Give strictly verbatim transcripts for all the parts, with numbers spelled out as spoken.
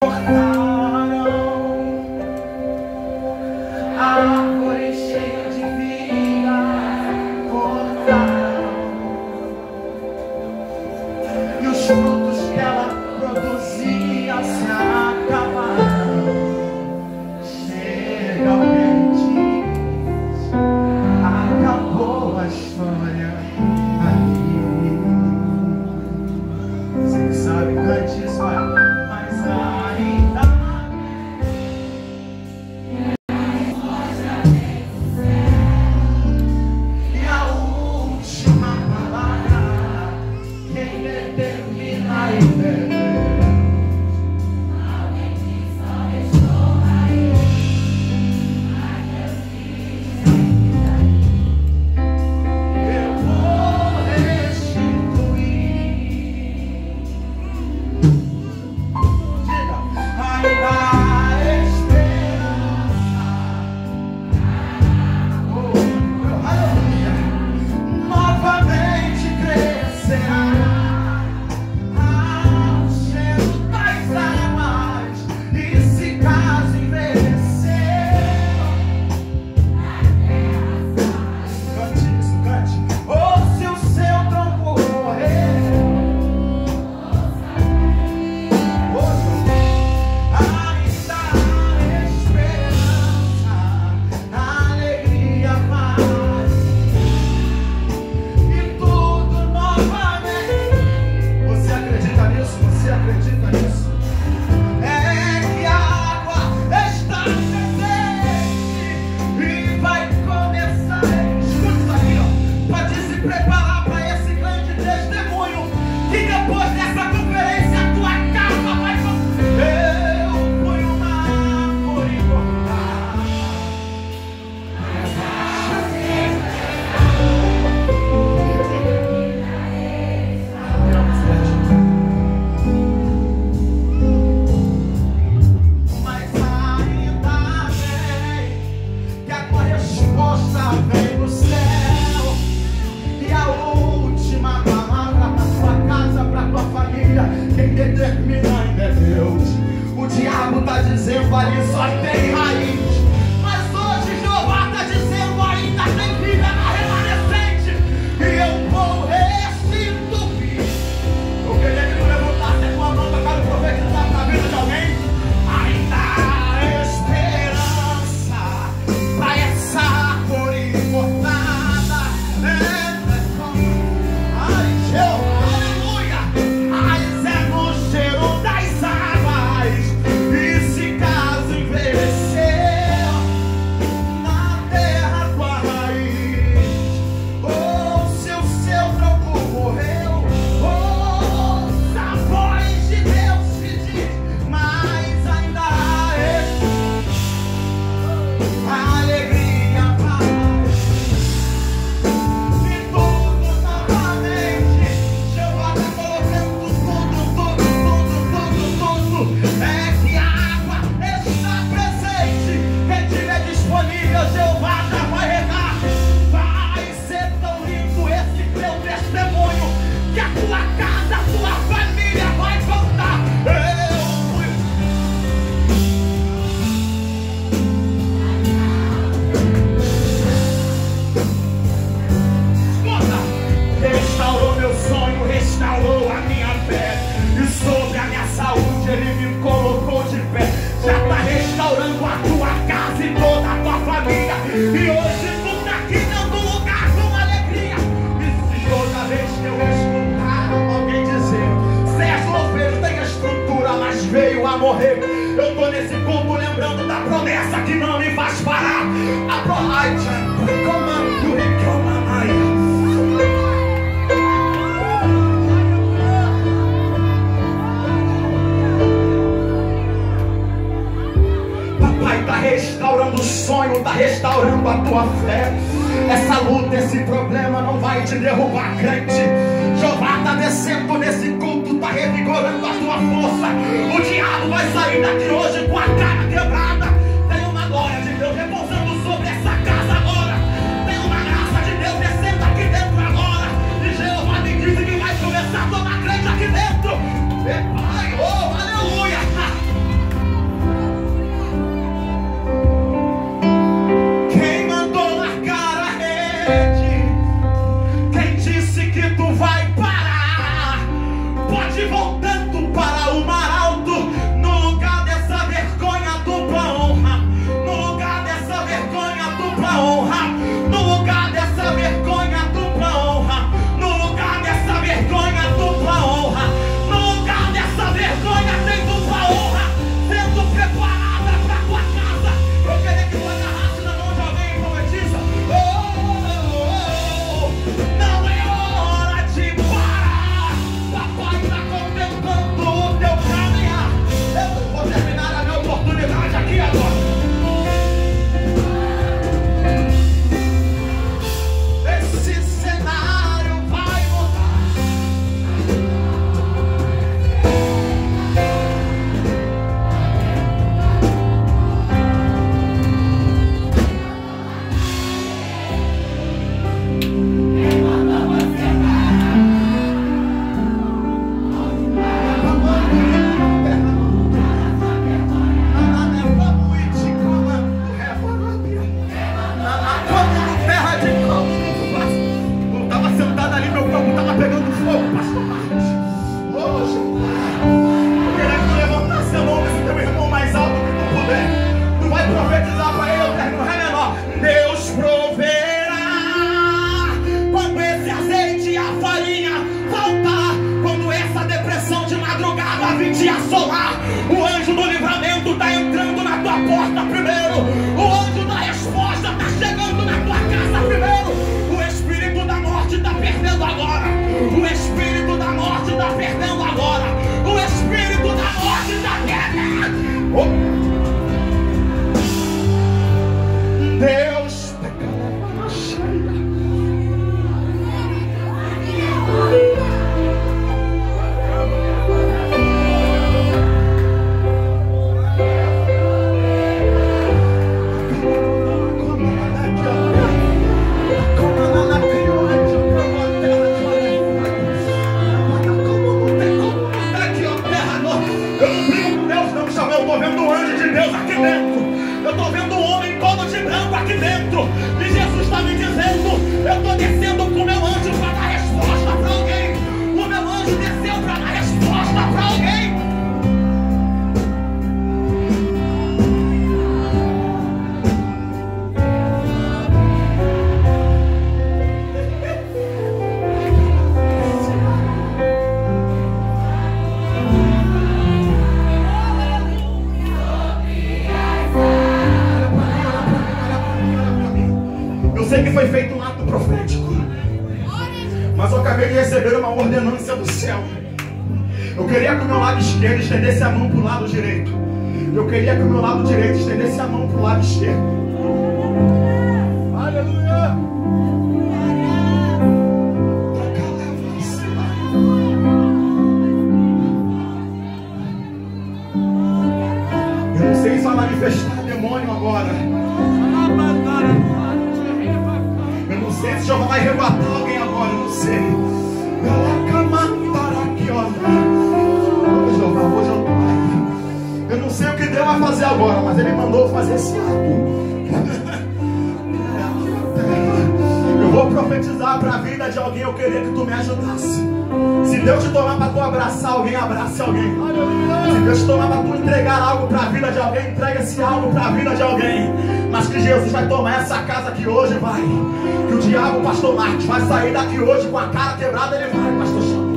Morrer. Eu tô nesse culto lembrando da promessa que não me faz parar. A promessa Papai tá restaurando o sonho, tá restaurando a tua fé. Essa luta, esse problema não vai te derrubar, crente. Jeová tá descendo nesse culto, tá revigorando a tua força. O diabo vai sair daqui hoje com a cara quebrada. Tem uma glória de Deus repousando sobre essa casa agora. Tem uma graça de Deus descendo aqui dentro agora. E Jeová me disse que vai começar a tomar crente aqui dentro. E Pai, oh, aleluia. Oh. Deus, eu estou vendo um homem todo de branco aqui dentro. E Jesus está me dizendo: eu estou descendo com o meu anjo para dar resposta para alguém. O meu anjo desceu para dar resposta para alguém. Eu sei que foi feito um ato profético, mas eu acabei de receber uma ordenança do céu. Eu queria que o meu lado esquerdo estendesse a mão para o lado direito. Eu queria que o meu lado direito estendesse a mão para o lado esquerdo. Aleluia! Eu não sei se vai manifestar demônio agora. Eu não sei se o Senhor vai arrebatar alguém agora, eu não sei. Eu não sei o que Deus vai fazer agora, mas Ele mandou fazer esse ato. Eu vou profetizar para a vida de alguém. Eu queria que tu me ajudasse. Se Deus te tomar para tu abraçar alguém, abrace alguém. Se Deus te tomar para tu entregar algo para a vida de alguém, entrega esse algo para a vida de alguém. Mas que Jesus vai tomar essa casa aqui hoje, vai. Que o diabo, pastor Marcos, vai sair daqui hoje com a cara quebrada, ele vai, pastor Chão.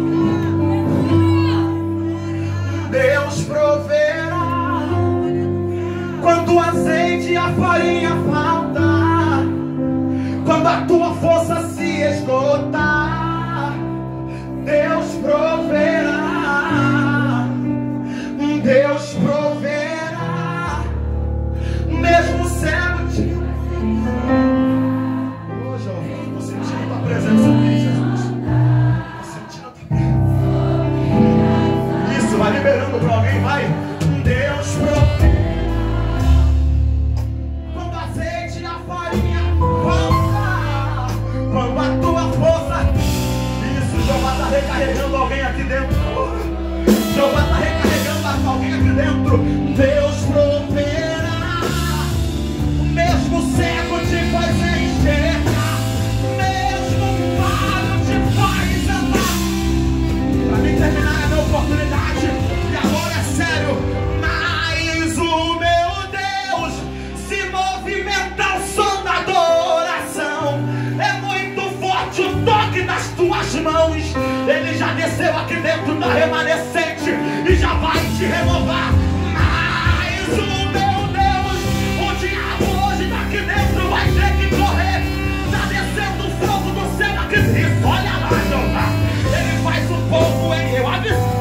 Deus proverá quando o azeite e a farinha faltar, quando a tua força se esgotar. Deus proverá, Deus proverá, mesmo cego de... Hoje eu estou sentindo a tua presença aqui, Jesus. Estou sentindo a tua presença. Isso, vai liberando para alguém, vai. Deus proverá quando o azeite e a farinha faltar, quando a tua força... Jeová está recarregando alguém aqui dentro. Jeová está recarregando alguém aqui dentro. Deus proverá, mesmo cego te faz enxergar, mesmo falho te faz andar. Para mim terminar é a minha oportunidade. E agora é sério. Mas o meu Deus se movimenta ao som da adoração. É muito forte o toque das tuas mãos. Ele já desceu aqui dentro da remanescente e já vai te renovar. Mas o meu Deus, o diabo hoje daqui dentro vai ter que correr. Está descendo o fogo do céu aqui dentro. Olha lá, Jeová. Ele faz um povo em eu aviso.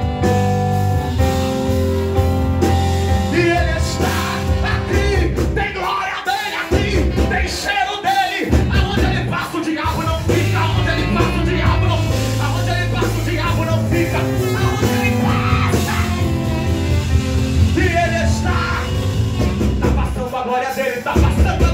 E ele está aqui. Tem glória dele aqui. Tem cheiro dele. Aonde ele passa o diabo não fica. Aonde ele passa o diabo não fica. Aonde ele passa o diabo não fica. Aonde ele passa. E ele está. Está passando a glória dele. Está passando a